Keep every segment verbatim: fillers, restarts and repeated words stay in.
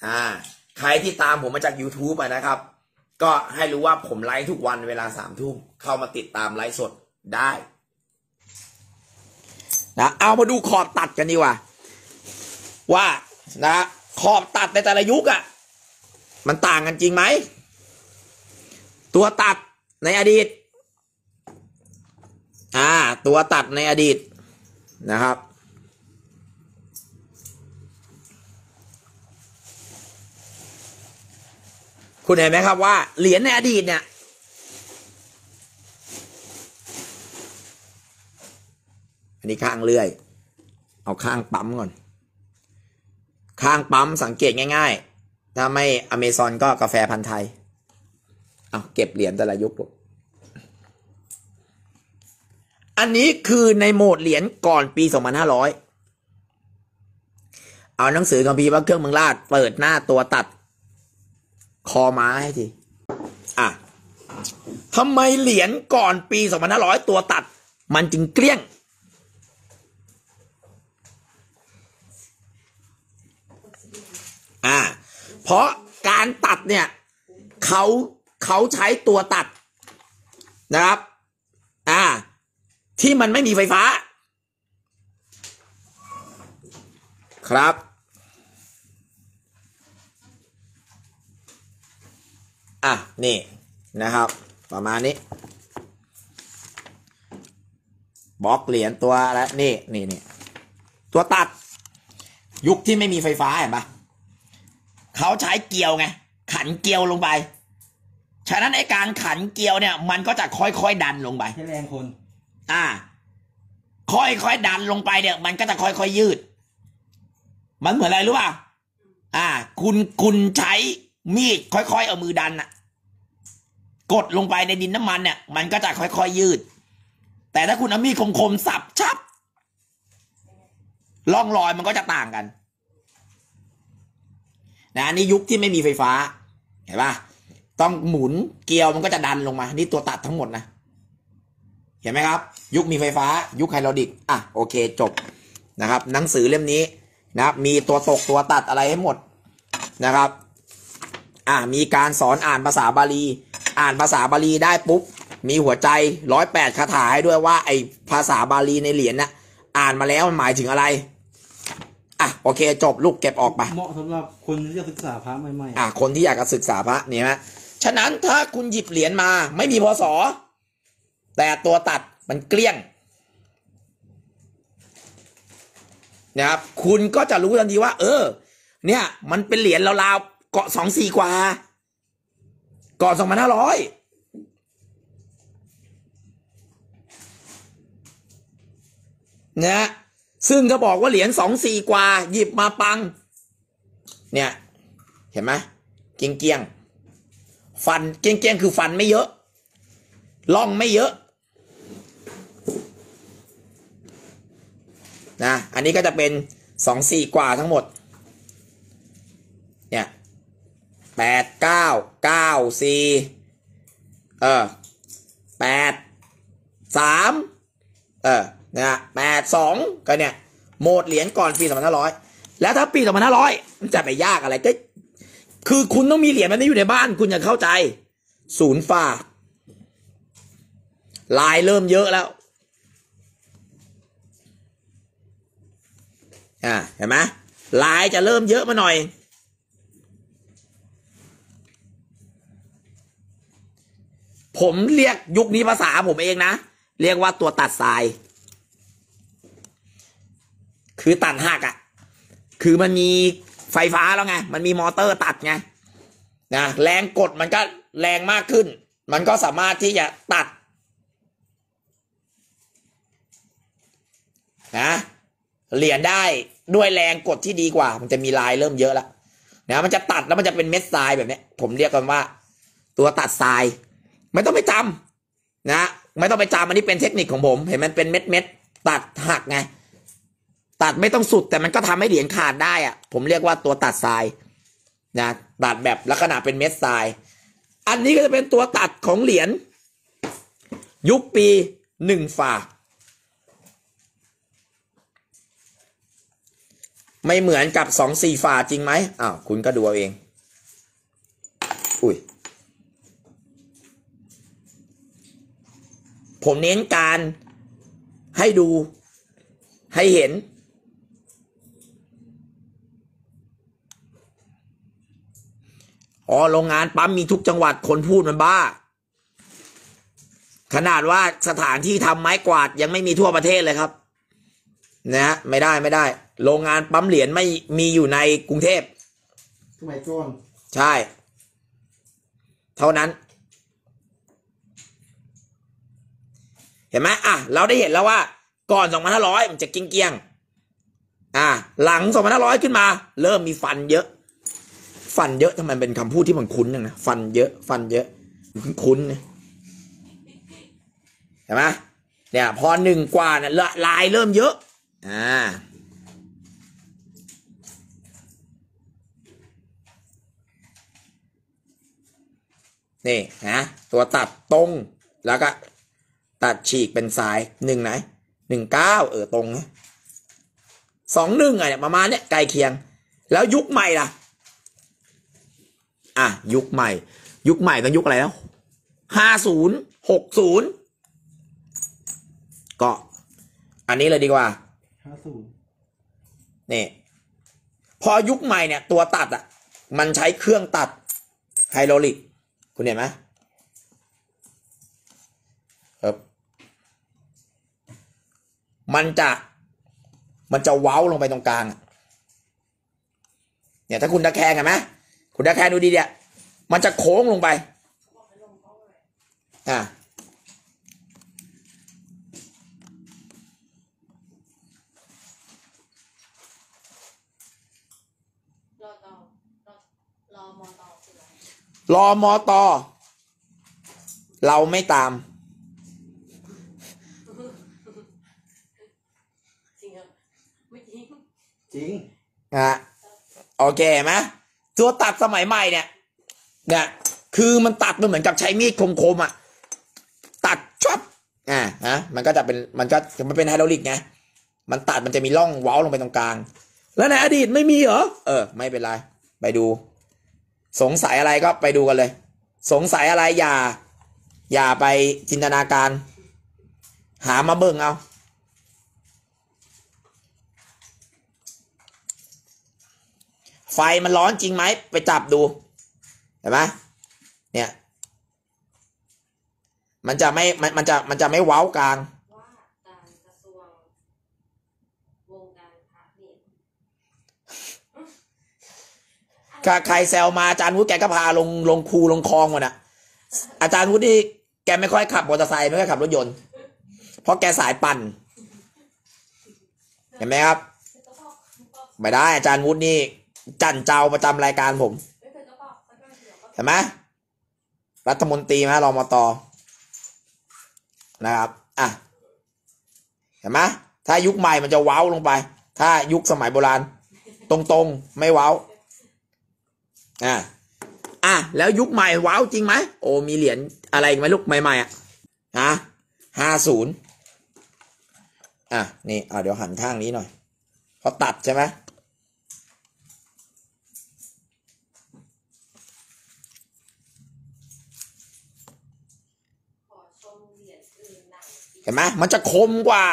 อ่าใครที่ตามผมมาจาก YouTube อ่ะนะครับก็ให้รู้ว่าผมไลฟ์ทุกวันเวลาสามทุ่มเข้ามาติดตามไลฟ์สดได้นะเอามาดูขอบตัดกันดีกว่าว่านะขอบตัดในแต่ละยุคอ่ะมันต่างกันจริงไหมตัวตัดในอดีตอ่าตัวตัดในอดีตนะครับคุณเห็นไหมครับว่าเหรียญในอดีตเนี่ยอันนี้ข้างเลื่อยเอาข้างปั๊มก่อนข้างปั๊มสังเกตง่ายๆถ้าไม่อเมซอนก็กาแฟพันธุ์ไทยเอาเก็บเหรียญแต่ละยุคอันนี้คือในโหมดเหรียญก่อนปีสองพันห้าร้อยเอาหนังสือคัมภีร์พระเครื่องเมืองราชเปิดหน้าตัวตัดคอม้าให้ทีอ่ะทำไมเหรียญก่อนปีสองพันห้าร้อยตัวตัดมันจึงเกลี้ยงอ่าเพราะการตัดเนี่ยเขาเขาใช้ตัวตัดนะครับอ่าที่มันไม่มีไฟฟ้าครับอ่ะนี่นะครับประมาณนี้บล็อกเหรียญตัวแล้วนี่นี่นี่ตัวตัดยุคที่ไม่มีไฟฟ้าเห็นปะเขาใช้เกลียวไงขันเกลียวลงไปฉะนั้นไอ้การขันเกลียวเนี่ยมันก็จะค่อยๆดันลงไปใช้แรงคนอ่าค่อยๆดันลงไปเนี่ยมันก็จะค่อยๆยืดมันเหมือนอะไรรู้ป่ะอ่าคุณคุณใช้มีดค่อยๆเอามือดันน่ะกดลงไปในดินน้ำมันเนี่ยมันก็จะค่อยๆยืดแต่ถ้าคุณเอามีดคมๆสับชับร่องรอยมันก็จะต่างกันนะอันนี้ยุคที่ไม่มีไฟฟ้าเห็นป่ะต้องหมุนเกลียวมันก็จะดันลงมานี่ตัวตัดทั้งหมดนะเห็นไหมครับยุคมีไฟฟ้ายุคไฮดรอลิกอ่ะโอเคจบนะครับหนังสือเล่มนี้นะครับมีตัวตกตัวตัดอะไรให้หมดนะครับอ่ะมีการสอนอ่านภาษาบาลีอ่านภาษาบาลีได้ปุ๊บมีหัวใจร้อยแปดคาถาให้ด้วยว่าไอภาษาบาลีในเหรียญน่ะอ่านมาแล้วมันหมายถึงอะไรอ่ะโอเคจบลูกเก็บออกไปเหมาะสำหรับคนที่จะศึกษาพระใหม่ๆอ่ะคนที่อยากจะศึกษาพระเนี่ยนะฉะนั้นถ้าคุณหยิบเหรียญมาไม่มีพศแต่ตัวตัดมันเกลี้ยงนะครับคุณก็จะรู้ทันทีว่าเออเนี่ยมันเป็นเหรียญราวๆเกาะสองสี่กว่าก่อนสองพันห้าร้อยนะซึ่งก็บอกว่าเหรียญสองสี่กว่าหยิบมาปังเนี่ยเห็นไหมเกี้ยงเกี้ยงฟันเกี้ยงเกี้ยงคือฟันไม่เยอะล่องไม่เยอะนะอันนี้ก็จะเป็นสองสี่กว่าทั้งหมดเนี่ยแปดเก้าเก้าสี่เออแปดสามเออนะแปดสองก็เนี่ยโหมดเหรียญก่อนปีสองพันห้าร้อยแล้วถ้าปีสองพันห้าร้อยมันจะไปยากอะไรก็คือคุณต้องมีเหรียญมันนี้อยู่ในบ้านคุณจะเข้าใจศูนย์ฝ่าลายเริ่มเยอะแล้วอ่าเห็นไหมลายจะเริ่มเยอะมาหน่อยผมเรียกยุคนี้ภาษาผมเองนะเรียกว่าตัวตัดทรายคือตัดหักอ่ะคือมันมีไฟฟ้าแล้วไงมันมีมอเตอร์ตัดไงนะแรงกดมันก็แรงมากขึ้นมันก็สามารถที่จะตัดนะเหรียญได้ด้วยแรงกดที่ดีกว่ามันจะมีลายเริ่มเยอะแล้วนะมันจะตัดแล้วมันจะเป็นเม็ดทรายแบบนี้ผมเรียกกันว่าตัวตัดทรายไม่ต้องไปจำนะไม่ต้องไปจำอันนี้เป็นเทคนิคของผมเห็นมันเป็นเม็ดเม็ดตัดหักไงตัดไม่ต้องสุดแต่มันก็ทำให้เหรียญขาดได้อะผมเรียกว่าตัวตัดทรายนะตัดแบบลักษณะเป็นเม็ดทรายอันนี้ก็จะเป็นตัวตัดของเหรียญยุคปีหนึ่งฝ่าไม่เหมือนกับสองสี่ฝาจริงไหมอ้าวคุณก็ดูเอาเองอุ้ยผมเน้นการให้ดูให้เห็นอ๋อโรงงานปั๊มมีทุกจังหวัดคนพูดมันบ้าขนาดว่าสถานที่ทำไม้กวาดยังไม่มีทั่วประเทศเลยครับนะฮะไม่ได้ไม่ได้โรงงานปั๊มเหรียญไม่มีอยู่ในกรุงเทพสมัยก่อนใช่เท่านั้นเห็นไหมอ่ะเราได้เห็นแล้วว่าก่อนสองพันห้าร้อยมันจะเกี้ยงเกี้ยงอ่ะหลังสองพันห้าร้อยขึ้นมาเริ่มมีฟันเยอะฟันเยอะทำไมเป็นคำพูดที่มันคุ้นนะฟันเยอะฟันเยอะคุ้นนะเห็นไหมเนี่ยพอหนึ่งกว่าเนี่ยลายเริ่มเยอะอ่านี่นะตัวตัดตรงแล้วก็ตัดฉีกเป็นสายหนึ่งไหนหนึ่งเก้าเออตรงนะสองหนึ่งอ่ะเนี่ยประมาณเนี้ยใกล้เคียงแล้วยุคใหม่ล่ะอ่ะยุคใหม่ยุคใหม่ต้องยุคอะไรแล้วห้าศูนย์หกศูนย์ก็อันนี้เลยดีกว่าห้าศูนย์นี่พอยุคใหม่เนี่ยตัวตัดอ่ะมันใช้เครื่องตัดไฮดรอลิกคุณเห็นไหมครับมันจะมันจะเว้าลงไปตรงกลางเนี่ยถ้าคุณตะแคงเห็นไหมคุณตะแคงดูดีเนี่ยมันจะโค้งลงไปอ่ะรอมอตอเราไม่ตามจริงครับไม่จริงจริงอ่ะโอเคไหมตัวตัดสมัยใหม่เนี่ยเนี่ยคือมันตัดมันเหมือนกับใช้มีดคมๆอ่ะตัดชับอ่าฮะมันก็จะเป็นมันก็มันเป็นไฮดรอลิกไงมันตัดมันจะมีร่องเว้าลงไปตรงกลางแล้วในอดีตไม่มีเหรอเออไม่เป็นไรไปดูสงสัยอะไรก็ไปดูกันเลยสงสัยอะไรอย่าอย่าไปจินตนาการหามาเบิ่งเอาไฟมันร้อนจริงไหมไปจับดูเห็นไหมเนี่ยมันจะไม่มันมันจะมันจะไม่เว้ากลางว่าการกระทรวงวงการพระเนี่ยใครแซวมาอาจารย์วุฒิแกก็พาลงลงคูลงคลองหมดอ่ะอาจารย์วุฒินี่แกไม่ค่อยขับมอเตอร์ไซค์ไม่ค่อยขับรถยนต์เพราะแกสายปั่นเห็นไหมครับไม่ได้อาจารย์วุฒินี่จันเจ้าประจำรายการผมเห็นไหมรัฐมนตรีมารมตนะครับอ่ะเห็นไหมถ้ายุคใหม่มันจะเว้าลงไปถ้ายุคสมัยโบราณตรงๆไม่เว้าอ่ะอ่ะแล้วยุคใหม่เว้าจริงไหมโอ้มีเหรียญอะไรไหมลูกใหม่ๆอ่ะฮะห้าศูนย์อ่ะนี่อ่ะเดี๋ยวหันข้างนี้หน่อยเขาตัดใช่ไหมเห็นไหมมันจะคมกว่า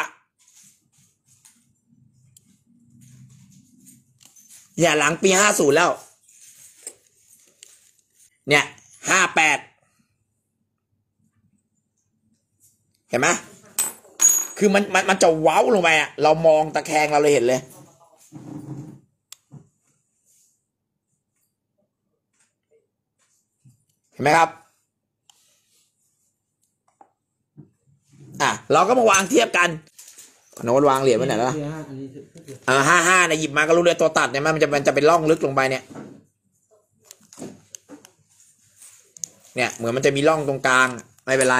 เนี่ยหลังปีห้าศูนย์แล้วเนี่ยห้าแปดเห็นไหมคือมันมันมันจะเว้าลงไปอ่ะเรามองตะแคงเราเลยเห็นเลยเห็นไหมครับอ่ะเราก็มาวางเทียบกันโน้ตวางเหรียญไว้ไหนแล้วล่ะเออห้าห้าเนี่ยหยิบมาก็รู้เลยตัวตัดเนี่ยมันจะมันจะเป็นร่องลึกลงไปเนี่ยเนี่ยเหมือนมันจะมีร่องตรงกลางไม่เป็นไร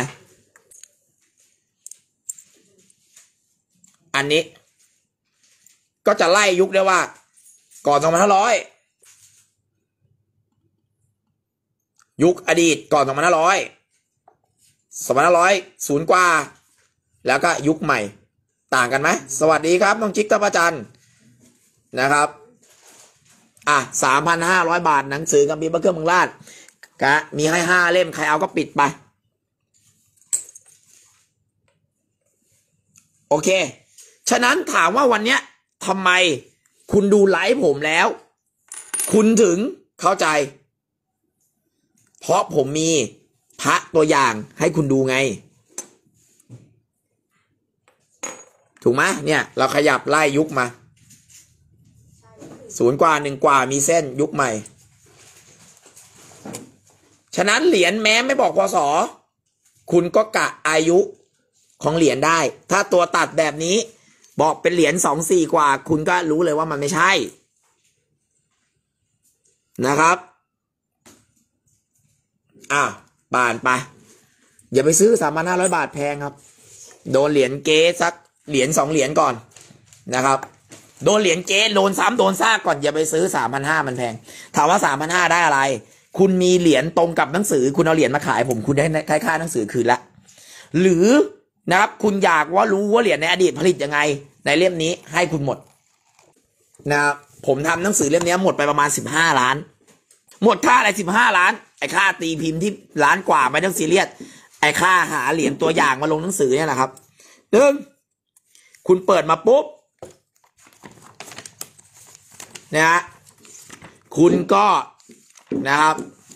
อันนี้ก็จะไล่ยุคได้ว่าก่อนสองพันห้าร้อยยุคอดีตก่อนสองพันห้าร้อยสองพันห้าร้อยศูนย์กว่าแล้วก็ยุคใหม่ต่างกันไหมสวัสดีครับน้องจิ๊กตะประจันนะครับอ่ะสามพันห้าร้อยบาทหนังสือกัมพีร์พระเครื่องเมืองราชกะมีให้ห้าเล่มใครเอาก็ปิดไปโอเคฉะนั้นถามว่าวันเนี้ยทำไมคุณดูไลฟ์ผมแล้วคุณถึงเข้าใจเพราะผมมีพระตัวอย่างให้คุณดูไงถูกไหมเนี่ยเราขยับไล่ยุคมาศูนย์กว่าหนึ่งกว่ามีเส้นยุคใหม่ฉะนั้นเหรียญแม้ไม่บอกพศคุณก็กะอายุของเหรียญได้ถ้าตัวตัดแบบนี้บอกเป็นเหรียญสองสี่กว่าคุณก็รู้เลยว่ามันไม่ใช่นะครับอ่ะบานไปอย่าไปซื้อสามพันห้าร้อยบาทแพงครับโดนเหรียญเก๊สักเหรียญสองเหรียญก่อนนะครับโดนเหรียญเก๊โดนซ้ำโดนซากก่อนอย่าไปซื้อสามพันห้ามันแพงถามว่าสามพันห้าได้อะไรคุณมีเหรียญตรงกับหนังสือคุณเอาเหรียญมาขายผมคุณได้ค่าหนังสือคืนละหรือนะครับคุณอยากว่ารู้ว่าเหรียญในอดีตผลิตยังไงในเล่มนี้ให้คุณหมดนะครับผมทำหนังสือเล่มนี้หมดไปประมาณสิบห้าล้านหมดค่าอะไรสิบห้าล้านไอ้ค่าตีพิมพ์ที่ล้านกว่าไม่ต้องซีเรียสไอ้ค่าหาเหรียญตัวอย่างมาลงหนังสือเนี่ยแหละครับหนึ่งคุณเปิดมาปุ๊บนะฮะคุณก็นะครับ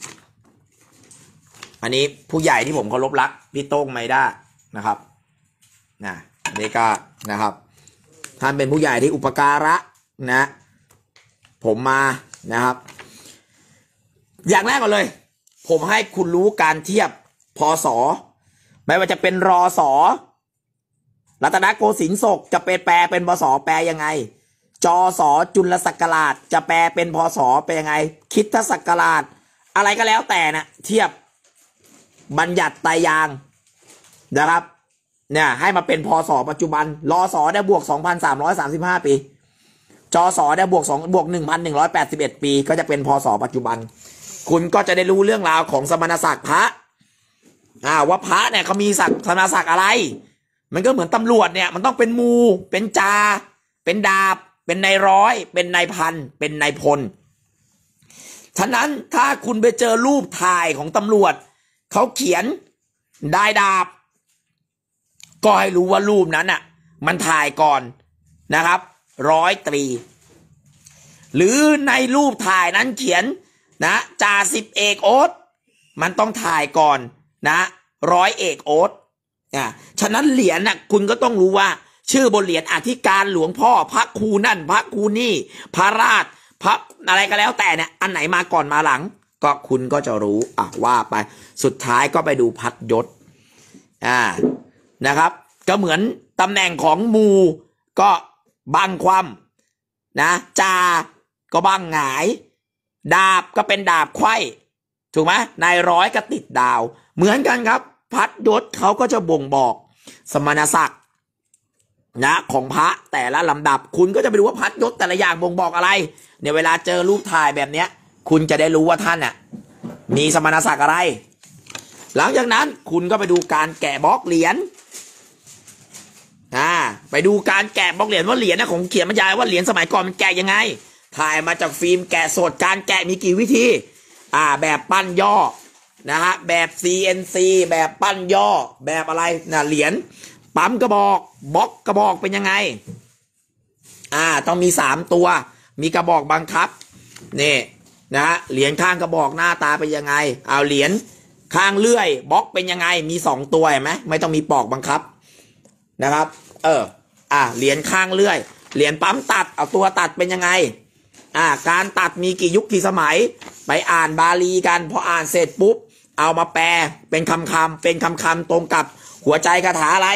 อันนี้ผู้ใหญ่ที่ผมเคารพรักพี่โต้งไมด้านะครับนะนี่ก็นะครับท่านเป็นผู้ใหญ่ที่อุปการะนะผมมานะครับอย่างแรกก่อนเลยผมให้คุณรู้การเทียบพศไม่ว่าจะเป็นรอสอรัตนโกสินทร์ศกจะเป็นแปลเป็นพศแปลยังไงจอสอจุลศักราชจะแปลเป็นพศแปลยังไงคริสตศักราชอะไรก็แล้วแต่นะเทียบบัญญัติไตรยางค์นะครับเนี่ยให้มาเป็นพศปัจจุบันรอสอได้บวก สองพันสามร้อยสามสิบห้า ปีจอสอได้บวก2บวก หนึ่งพันหนึ่งร้อยแปดสิบเอ็ด ปีก็จะเป็นพศปัจจุบันคุณก็จะได้รู้เรื่องราวของสมณศักดิ์พระอ่าว่าพระเนี่ยเขามีศักดิ์สมณศักดิ์อะไรมันก็เหมือนตำรวจเนี่ยมันต้องเป็นมูเป็นจาเป็นดาบเป็นนายร้อยเป็นนายพันเป็นนายพลฉะนั้นถ้าคุณไปเจอรูปถ่ายของตำรวจเขาเขียนได้ดาบก็ให้รู้ว่ารูปนั้นอ่ะมันถ่ายก่อนนะครับร้อยตรีหรือในรูปถ่ายนั้นเขียนนะจ่าสิบเอกโอ๊ตมันต้องถ่ายก่อนนะร้อยเอกโอ๊ตอ่ะฉะนั้นเหรียญน่ะคุณก็ต้องรู้ว่าชื่อบนเหรียญอธิการหลวงพ่อพระครูนั่นพระครูนี่พระราชพระอะไรก็แล้วแต่เนี่ยอันไหนมาก่อนมาหลังก็คุณก็จะรู้อ่ะว่าไปสุดท้ายก็ไปดูพัดยศอ่านะครับก็เหมือนตำแหน่งของมูก็บังคว่ำนะจาก็บังหงายดาบก็เป็นดาบไขว้ถูกไหมนายร้อยก็ติดดาวเหมือนกันครับพัดยศเขาก็จะบ่งบอกสมณศักดิ์นะของพระแต่ละลำดับคุณก็จะไปดูว่าพัดยศแต่ละอย่างบ่งบอกอะไรเนี่ยเวลาเจอรูปถ่ายแบบเนี้ยคุณจะได้รู้ว่าท่านน่ะมีสมณศักดิ์อะไรหลังจากนั้นคุณก็ไปดูการแกะบล็อกเหรียญอ่าไปดูการแกะบล็อกเหรียญว่าเหรียญนะของเขียนบรรยายว่าเหรียญสมัยก่อนมันแกะยังไงถ่ายมาจากฟิล์มแกะสดการแกะมีกี่วิธีอ่าแบบปั้นย่อนะฮะแบบ ซี เอ็น ซี แบบปั้นย่อแบบอะไรนะเหรียญปั๊มกระบอกบล็อกกระบอกเป็นยังไงอ่าต้องมีสามตัวมีกระบอกบังคับนี่นะเหรียญข้างกระบอกหน้าตาเป็นยังไงเอาเหรียญข้างเลื่อยบล็อกเป็นยังไงมีสองตัวเห็นไหมไม่ต้องมีปอกบังคับนะครับเอออ่าเหรียญข้างเลื่อยเหรียญปั๊มตัดเอาตัวตัดเป็นยังไงอ่าการตัดมีกี่ยุคกี่สมัยไปอ่านบาลีกันพออ่านเสร็จปุ๊บเอามาแปลเป็นคำคำเป็นคำคำตรงกับหัวใจคาถาอะไร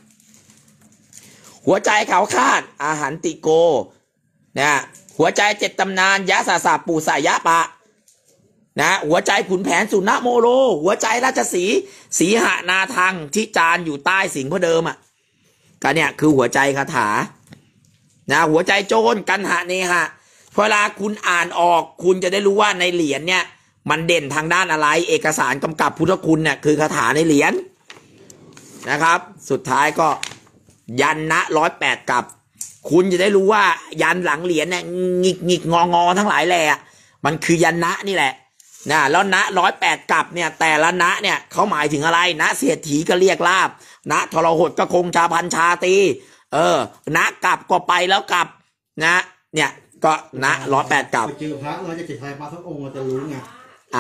หัวใจเขาคาดอาหารติโกนะหัวใจเจ็ดตำนานยะสาสาปูสายะปะนะหัวใจขุนแผนสุนโมโรหัวใจราชสีสีหนาทังที่จานอยู่ใต้สิงห์พระเดิมอ่ะก็เนี่ยคือหัวใจคาถานะหัวใจโจรกันหะเนหะเวลาคุณอ่านออกคุณจะได้รู้ว่าในเหรียญเนี่ยมันเด่นทางด้านอะไรเอกสารกำกับพุทธคุณเนี่ยคือคาถาในเหรียญนะครับสุดท้ายก็ยันนะร้อยแปดกับคุณจะได้รู้ว่ายันหลังเหรียญเนี่ยงิกงิกงองอทั้งหลายแหละมันคือยันนะนี่แหละนะแล้วนะร้อยแปดกลับเนี่ยแต่ละนะเนี่ยเขาหมายถึงอะไรนะเสียดถีก็เรียกลาบนะทรหดก็คงชาพันชาตีเออนะกลับก็ไปแล้วกลับนะเนี่ยก็นะร้อยแปดกลับไปเจอพระเราจะเจ็บไทยพระทั้งองค์เราจะรู้ไงอ่ะ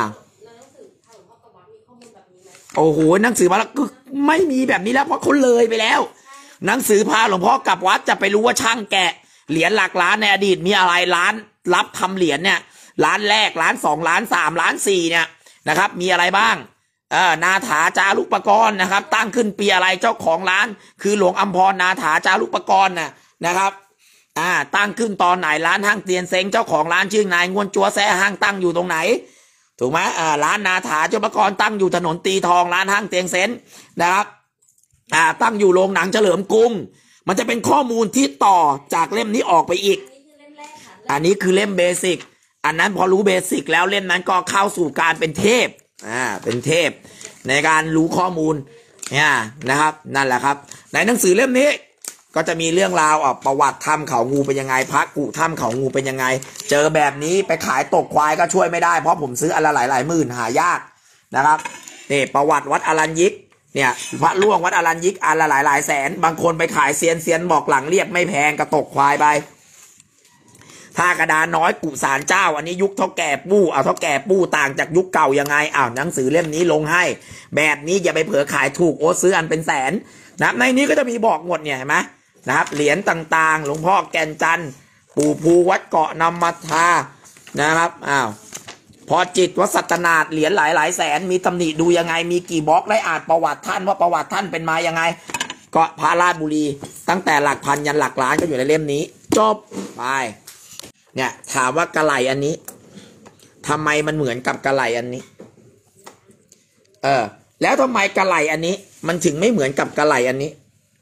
โอ้โหหนังสือมาแล้วก็ไม่มีแบบนี้แล้วเพราะเขาเลยไปแล้วหนังสือพาหลวงพ่อกลับวัดจะไปรู้ว่าช่างแกะเหรียญหลักล้านในอดีตมีอะไรร้านรับทำเหรียญเนี่ยร้านแรกร้านสองร้านสามร้านสี่เนี่ยนะครับมีอะไรบ้างเออนาถาจารุปกรณ์นะครับตั้งขึ้นปีอะไรเจ้าของร้านคือหลวงอัมพรนาถาจารุปกรณ์นะนะครับอ่าตั้งขึ้นตอนไหนร้านห้างเตียนเซ็งเจ้าของร้านชื่อนายงวนจัวแซ่ห้างตั้งอยู่ตรงไหนถูกไหมอ่าร้านนาถาจารุปกรณ์ตั้งอยู่ถนนตีทองร้านห้างเตียงเซ็นนะครับอ่าตั้งอยู่โรงหนังเฉลิมกรุงมันจะเป็นข้อมูลที่ต่อจากเล่มนี้ออกไปอีกอันนี้คือเล่มเบสิกอันนั้นพอรู้เบสิกแล้วเล่มนั้นก็เข้าสู่การเป็นเทพอ่าเป็นเทพในการรู้ข้อมูลเนี่ยนะครับนั่นแหละครับในหนังสือเล่มนี้ก็จะมีเรื่องราวอ่ะประวัติถ้ำเขางูเป็นยังไงพระกุถ้ำเขางูเป็นยังไงเจอแบบนี้ไปขายตกควายก็ช่วยไม่ได้เพราะผมซื้ออันละหลายหลายหมื่นหายากนะครับนี่ประวัติวัดอรัญยิกเนี่ยพระล่วงวัดอรัญยิกอันละหลายหลายแสนบางคนไปขายเซียนเซียนบอกหลังเรียบไม่แพงก็ตกควายไปท่ากระดานน้อยกุสารเจ้าอันนี้ยุคเท่าแก่ปู้เอาเท่าแก่ปู้ต่างจากยุคเก่ายังไงอ้าวหนังสือเล่มนี้ลงให้แบบนี้อย่าไปเผลอขายถูกโอ้ซื้ออันเป็นแสนนะในนี้ก็จะมีบอกหมดเนี่ยเห็นไหมนะครับเหรียญต่างๆหลวงพ่อแก่นจันทร์ปู่ภูวัดเกาะนำมาทานะครับอ้าวพอจิตวัดสัตนาดเหรียญหลายหลายแสนมีตำหนิดูยังไงมีกี่บล็อกได้อ่านประวัติท่านว่าประวัติท่านเป็นมายังไงก็พระราชบุรีตั้งแต่หลักพันยันหลักล้านก็อยู่ในเล่มนี้จบไปเนี่ยถามว่ากะไหลอันนี้ทำไมมันเหมือนกับกะไหลอันนี้เออแล้วทำไมกะไหลอันนี้มันถึงไม่เหมือนกับกะไหลอันนี้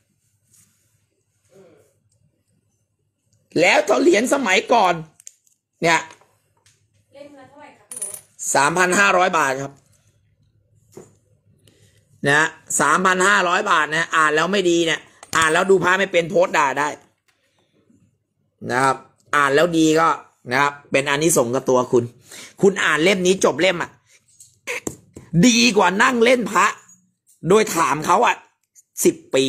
แล้วตอนเหรียญสมัยก่อนเนี่ยเล่มละเท่าไหร่ครับสามพันห้าร้อยบาทครับนะสามพันห้าร้อยบาทนะอ่านแล้วไม่ดีเนี่ยอ่านแล้วดูพระไม่เป็นโพสต์ด่าได้นะครับอ่านแล้วดีก็นะครับเป็นอานิสงส์กับตัวคุณคุณอ่านเล่มนี้จบเล่มอ่ะดีกว่านั่งเล่นพระโดยถามเขาอ่ะสิบปี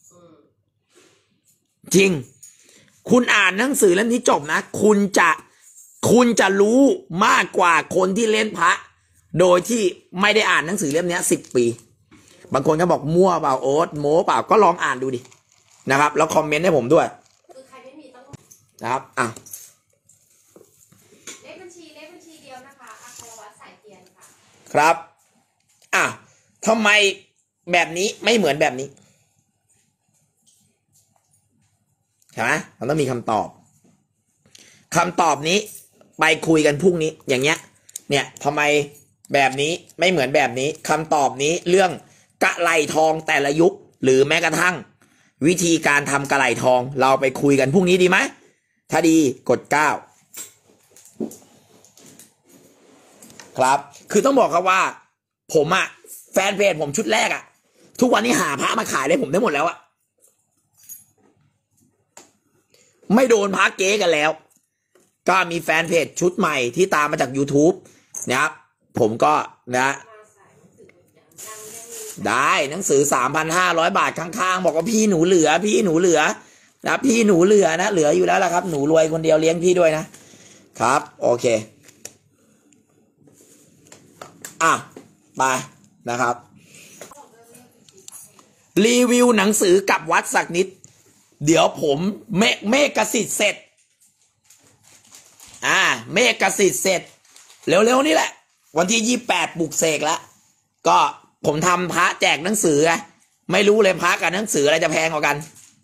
จริงคุณอ่านหนังสือเล่มนี้จบนะคุณจะคุณจะรู้มากกว่าคนที่เล่นพระโดยที่ไม่ได้อ่านหนังสือเล่มนี้สิบปีบางคนก็บอกมั่วเปล่าโอ๊ตโม้เปล่าก็ลองอ่านดูดินะครับแล้วคอมเมนต์ให้ผมด้วยนะครับอ่ะเลขบัญชีเลขบัญชีเดียวนะคะอัครวัฒน์สายเทียนค่ะครับอ่ะทำไมแบบนี้ไม่เหมือนแบบนี้ใช่ไหมมันต้องมีคำตอบคำตอบนี้ไปคุยกันพรุ่งนี้อย่างเงี้ยเนี่ยทำไมแบบนี้ไม่เหมือนแบบนี้คำตอบนี้เรื่องกะไหลทองแต่ละยุคหรือแม้กระทั่งวิธีการทำกะไหลทองเราไปคุยกันพรุ่งนี้ดีไหมถ้าดีกดเก้าครับคือต้องบอกครับว่าผมอะแฟนเพจผมชุดแรกอะทุกวันนี้หาพระมาขายได้ผมได้หมดแล้วอะไม่โดนพระเก๊กันแล้วก็มีแฟนเพจชุดใหม่ที่ตามมาจาก YouTube นะครับผมก็นะได้หนังสือ สามพันห้าร้อย บาทข้างๆบอกว่าพี่หนูเหลือพี่หนูเหลือนะพี่หนูเหลือนะเหลืออยู่แล้วล่ะครับหนูรวยคนเดียวเลี้ยงพี่ด้วยนะครับโอเคอ่ะไปนะครับรีวิวหนังสือกับวัดสักนิดเดี๋ยวผมเมฆเมฆกสิทธิ์เสร็จอ่าเมฆกสิทธิ์เสร็จเร็วๆนี่แหละวันที่ยี่สิบแปดปลุกเสกแล้วก็ผมทำพระแจกหนังสือไม่รู้เลยพระกับหนังสืออะไรจะแพงกว่ากัน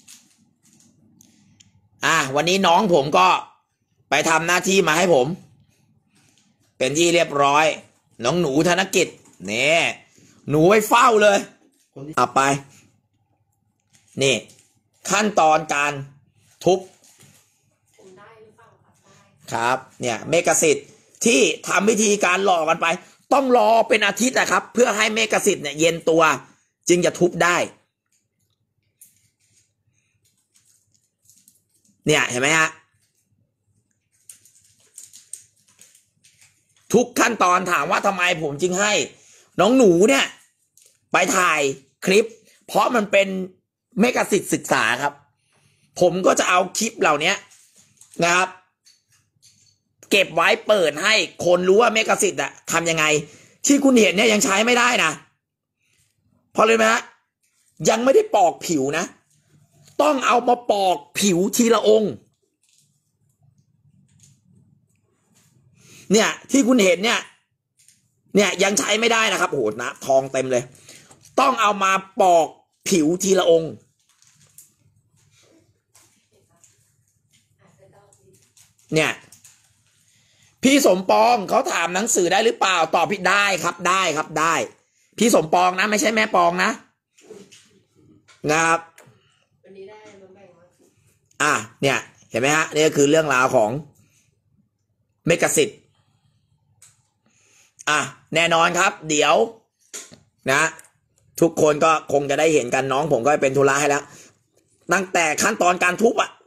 อ่าวันนี้น้องผมก็ไปทำหน้าที่มาให้ผมเป็นที่เรียบร้อยน้องหนูธนกิจเนี่ยหนูไว้เฝ้าเลยเอาไปนี่ขั้นตอนการทุบครับเนี่ยเมกสิทธิ์ที่ทำวิธีการหล่อกันไปต้องรอเป็นอาทิตย์นะครับเพื่อให้เมกสิทธิ์เนี่ยเย็นตัวจึงจะทุบได้เนี่ยเห็นไหมฮะทุกขั้นตอนถามว่าทำไมผมจึงให้น้องหนูเนี่ยไปถ่ายคลิปเพราะมันเป็นเมกะสิทธิ์ศึกษาครับผมก็จะเอาคลิปเหล่านี้นะครับเก็บไว้เปิดให้คนรู้ว่าเมกะสิทธิ์อะทำยังไงที่คุณเห็นเนี่ยยังใช้ไม่ได้นะเพราะเลยไหมฮะยังไม่ได้ปอกผิวนะต้องเอามาปอกผิวทีละองค์เนี่ยที่คุณเห็นเนี่ยเนี่ยยังใช้ไม่ได้นะครับโอ้โหนะทองเต็มเลยต้องเอามาปอกผิวทีละองค์เนี่ยพี่สมปองเขาถามหนังสือได้หรือเปล่าตอบพี่ได้ครับได้ครับได้พี่สมปองนะไม่ใช่แม่ปองนะนะครับวันนี้ได้มาแบ่งอ่ะเนี่ยเห็นไหมฮะนี่ก็คือเรื่องราวของเมกะสิทธิ์อ่ะแน่นอนครับเดี๋ยวนะทุกคนก็คงจะได้เห็นกันน้องผมก็เป็นธุระให้แล้วตั้งแต่ขั้นตอนการทุบอ่ะ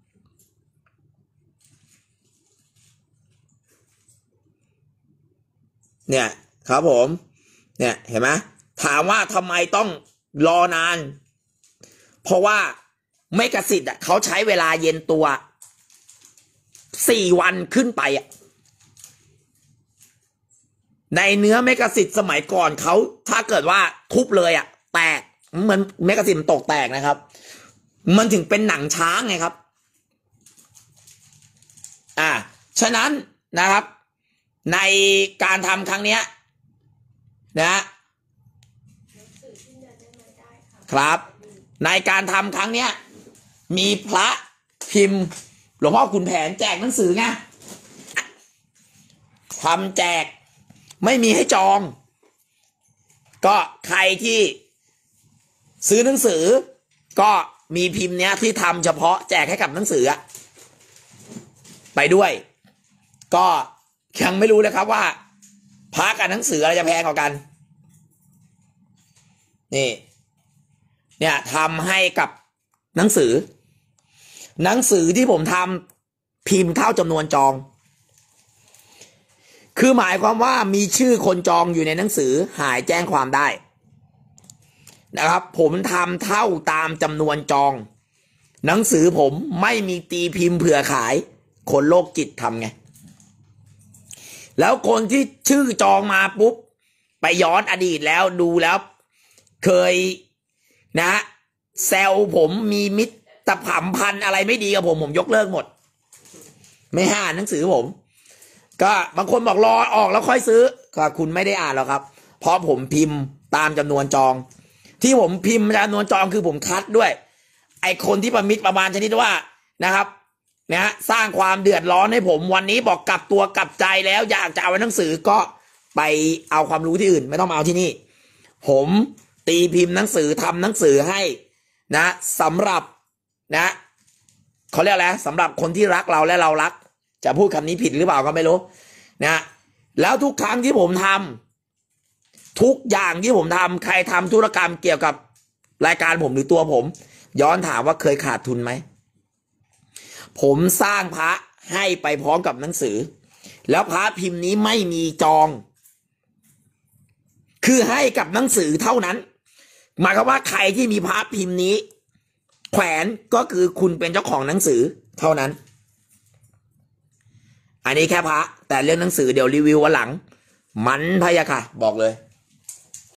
เนี่ยครับผมเนี่ยเห็นไหมถามว่าทำไมต้องรอนานเพราะว่าเมกะสิทธิ์อ่ะเขาใช้เวลาเย็นตัวสี่วันขึ้นไปอ่ะในเนื้อเมกะสิทธิ์สมัยก่อนเขาถ้าเกิดว่าทุบเลยอ่ะแตกเหมือนเมกะสิทธิ์มันตกแตกนะครับมันถึงเป็นหนังช้างไงครับอ่าฉะนั้นนะครับในการทำครั้งเนี้ยนะครับในการทำครั้งเนี้ยมีพระพิมพ์หลวงพ่อขุนแผนแจกหนังสือไงทำแจกไม่มีให้จองก็ใครที่ซื้อหนังสือก็มีพิมพ์เนี้ยที่ทำเฉพาะแจกให้กับหนังสือไปด้วยก็ยังไม่รู้เลยครับว่าพระกับหนังสืออะไรจะแพงกว่ากันนี่เนี่ยทำให้กับหนังสือหนังสือที่ผมทำพิมพ์เท่าจำนวนจองคือหมายความว่ามีชื่อคนจองอยู่ในหนังสือหายแจ้งความได้นะครับผมทำเท่าตามจำนวนจองหนังสือผมไม่มีตีพิมพ์เผื่อขายคนโรคจิตทำไงแล้วคนที่ชื่อจองมาปุ๊บไปย้อนอดีตแล้วดูแล้วเคยนะแซวผมมีมิตรสัมพันธ์อะไรไม่ดีกับผมผมยกเลิกหมดไม่ให้อ่านหนังสือผมก็บางคนบอกรอออกแล้วค่อยซื้อก็คุณไม่ได้อ่านหรอกครับเพราะผมพิมพ์ตามจำนวนจองที่ผมพิมพ์จำนวนจองคือผมคัดด้วยไอคนที่ประมิตรประมาณชนิดว่านะครับนะสร้างความเดือดร้อนให้ผมวันนี้บอกกลับตัวกลับใจแล้วอยากจะเอาหนังสือก็ไปเอาความรู้ที่อื่นไม่ต้องมาเอาที่นี่ผมตีพิมพ์หนังสือทำหนังสือให้นะสำหรับนะเขาเรียกอะไรสำหรับคนที่รักเราและเรารักจะพูดคำนี้ผิดหรือเปล่าก็ไม่รู้นะแล้วทุกครั้งที่ผมทำทุกอย่างที่ผมทำใครทำธุรกรรมเกี่ยวกับรายการผมหรือตัวผมย้อนถามว่าเคยขาดทุนไหมผมสร้างพระให้ไปพร้อมกับหนังสือแล้วพระพิมพ์นี้ไม่มีจองคือให้กับหนังสือเท่านั้นหมายความว่าใครที่มีพระพิมพ์นี้แขวนก็คือคุณเป็นเจ้าของหนังสือเท่านั้นอันนี้แค่พระแต่เรื่องหนังสือเดี๋ยวรีวิววันหลังมันพะยะค่ะบอกเลย